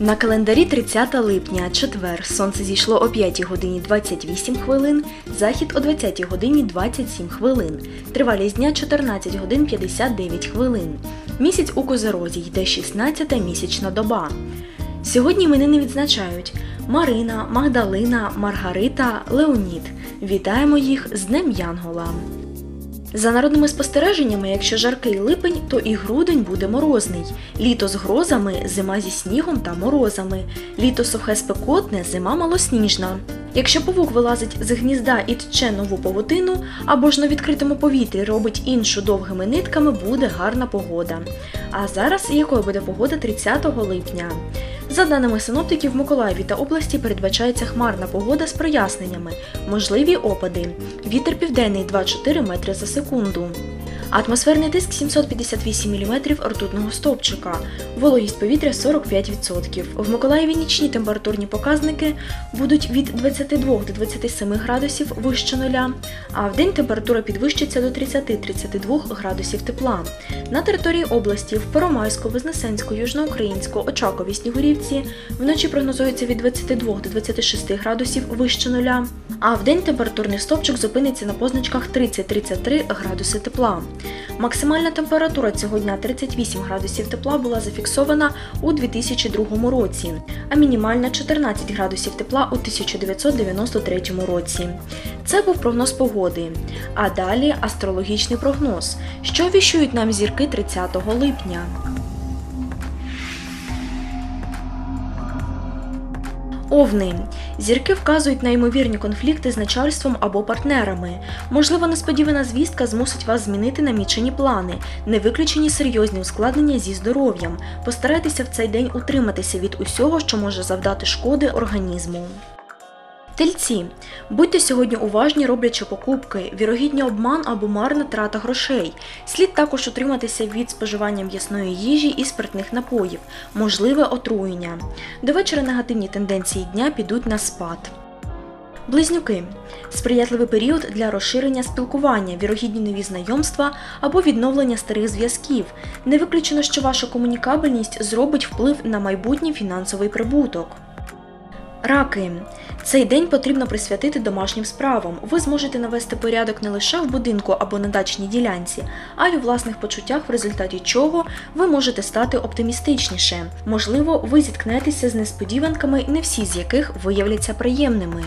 На календарі 30 липня, четвер, сонце зійшло о 5 годині 28 хвилин, захід о 20 годині 27 хвилин, тривалість дня 14 годин 59 хвилин. Місяць у Козерозі, йде 16-та місячна доба. Сьогодні іменини відзначають Марина, Магдалина, Маргарита, Леонід. Вітаємо їх з Днем Янгола! За народними спостереженнями, якщо жаркий липень, то і грудень буде морозний. Літо з грозами, зима зі снігом та морозами. Літо сухе спекотне, зима малосніжна. Якщо павук вилазить з гнізда і тче нову павутину, або ж на відкритому повітрі робить іншу довгими нитками, буде гарна погода. А зараз якою буде погода 30 липня? За даними синоптиків, в Миколаєві та області передбачається хмарна погода з проясненнями, можливі опади. Вітер південний 2-4 метри за секунду. Атмосферний тиск 758 мм ртутного стовпчика. Вологість повітря 45%. В Миколаєві нічні температурні показники будуть від 22 до 27 градусів вище нуля, а вдень температура підвищиться до 30-32 градусів тепла. На території області в Первомайську, Вознесенську, Южноукраїнську, Очакові, Снігурівці вночі прогнозується від 22 до 26 градусів вище нуля, а вдень температурний стовпчик зупиниться на позначках 30-33 градуси тепла. Максимальна температура цього дня 38 градусів тепла була зафіксована у 2002 році, а мінімальна 14 градусів тепла у 1993 році. Це був прогноз погоди. А далі астрологічний прогноз. Що віщують нам зірки 30 липня? Овни. Зірки вказують на ймовірні конфлікти з начальством або партнерами. Можливо, несподівана звістка змусить вас змінити намічені плани, не виключені серйозні ускладнення зі здоров'ям. Постарайтеся в цей день утриматися від усього, що може завдати шкоди організму. Тельці. Будьте сьогодні уважні, роблячи покупки, вірогідні обман або марна трата грошей. Слід також утриматися від споживання м'ясної їжі і спиртних напоїв, можливе отруєння. До вечора негативні тенденції дня підуть на спад. Близнюки. Сприятливий період для розширення спілкування, вірогідні нові знайомства або відновлення старих зв'язків. Не виключено, що ваша комунікабельність зробить вплив на майбутній фінансовий прибуток. Раки. Цей день потрібно присвятити домашнім справам. Ви зможете навести порядок не лише в будинку або на дачній ділянці, а й у власних почуттях, в результаті чого ви можете стати оптимістичніше. Можливо, ви зіткнетеся з несподіванками, не всі з яких виявляться приємними.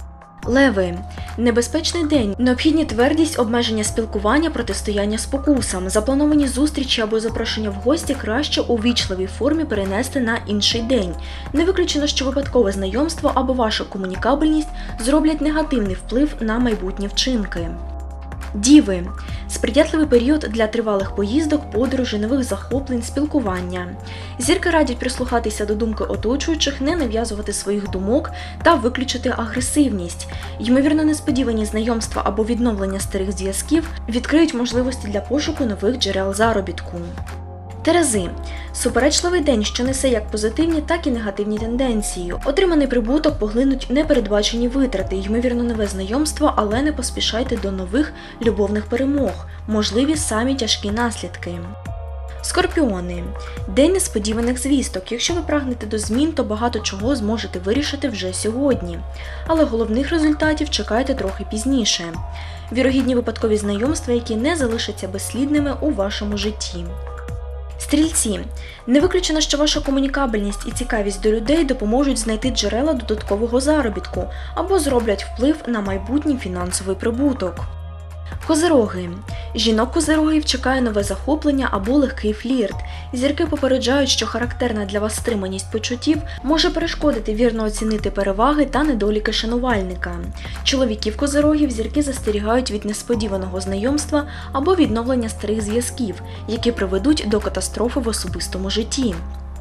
Леви. Небезпечний день. Необхідні твердість, обмеження спілкування, протистояння спокусам. Заплановані зустрічі або запрошення в гості краще у ввічливій формі перенести на інший день. Не виключено, що випадкове знайомство або ваша комунікабельність зроблять негативний вплив на майбутні вчинки. Діви. Сприятливий період для тривалих поїздок, подорожей, нових захоплень, спілкування. Зірки радять прислухатися до думки оточуючих, не нав'язувати своїх думок та виключити агресивність. Ймовірно, несподівані знайомства або відновлення старих зв'язків відкриють можливості для пошуку нових джерел заробітку. Терези. Суперечливий день, що несе як позитивні, так і негативні тенденції. Отриманий прибуток поглинуть непередбачені витрати, ймовірно нове знайомство, але не поспішайте до нових любовних перемог. Можливі самі тяжкі наслідки. Скорпіони. День несподіваних звісток. Якщо ви прагнете до змін, то багато чого зможете вирішити вже сьогодні. Але головних результатів чекайте трохи пізніше. Вірогідні випадкові знайомства, які не залишаться безслідними у вашому житті. Стрільці. Не виключено, що ваша комунікабельність і цікавість до людей допоможуть знайти джерела додаткового заробітку або зроблять вплив на майбутній фінансовий прибуток. Козироги. Жінок-козирогів чекає нове захоплення або легкий флірт. Зірки попереджають, що характерна для вас стриманість почуттів може перешкодити вірно оцінити переваги та недоліки шанувальника. Чоловіків-козирогів зірки застерігають від несподіваного знайомства або відновлення старих зв'язків, які приведуть до катастрофи в особистому житті.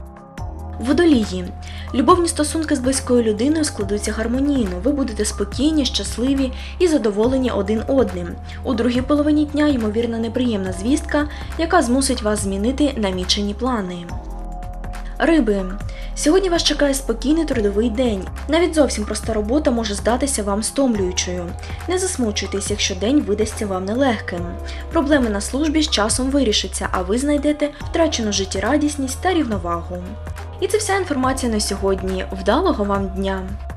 Водолії. Любовні стосунки з близькою людиною складуться гармонійно, ви будете спокійні, щасливі і задоволені один одним. У другій половині дня ймовірна неприємна звістка, яка змусить вас змінити намічені плани. Риби. Сьогодні вас чекає спокійний трудовий день. Навіть зовсім проста робота може здатися вам стомлюючою. Не засмучуйтесь, якщо день видасться вам нелегким. Проблеми на службі з часом вирішаться, а ви знайдете втрачену життєрадісність та рівновагу. І це вся інформація на сьогодні. Вдалого вам дня!